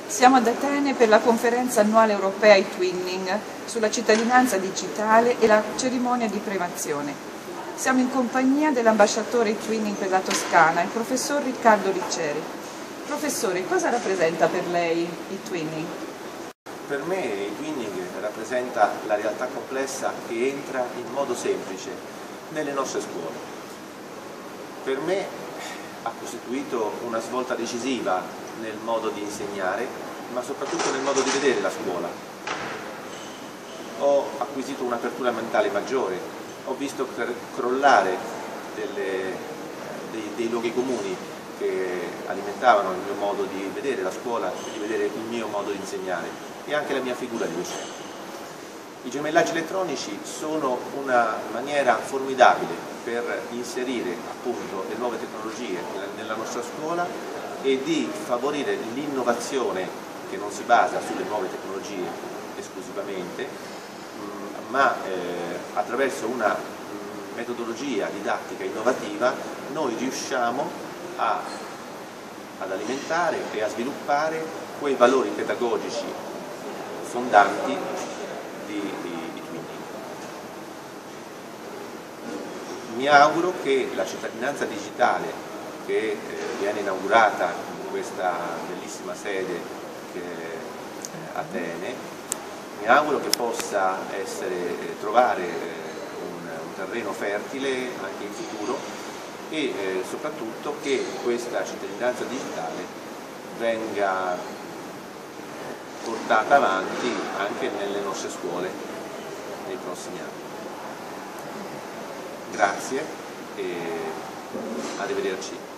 Siamo ad Atene per la conferenza annuale europea e-Twinning sulla cittadinanza digitale e la cerimonia di premiazione. Siamo in compagnia dell'ambasciatore e-Twinning per la Toscana, il professor Riccardo Ricceri. Professore, cosa rappresenta per lei e-Twinning? Per me il twinning rappresenta la realtà complessa che entra in modo semplice nelle nostre scuole. Per me ha costituito una svolta decisiva nel modo di insegnare, ma soprattutto nel modo di vedere la scuola. Ho acquisito un'apertura mentale maggiore, ho visto crollare dei luoghi comuni che alimentavano il mio modo di vedere la scuola e di vedere il mio modo di insegnare e anche la mia figura di docente. I gemellaggi elettronici sono una maniera formidabile per inserire appunto le nuove tecnologie nella nostra scuola e di favorire l'innovazione che non si basa sulle nuove tecnologie esclusivamente, ma attraverso una metodologia didattica innovativa noi riusciamo ad alimentare e a sviluppare quei valori pedagogici fondanti di Twinning. Mi auguro che la cittadinanza digitale che viene inaugurata in questa bellissima sede che è Atene, mi auguro che possa trovare un terreno fertile anche in futuro e soprattutto che questa cittadinanza digitale venga portata avanti anche nelle nostre scuole nei prossimi anni. Grazie e arrivederci.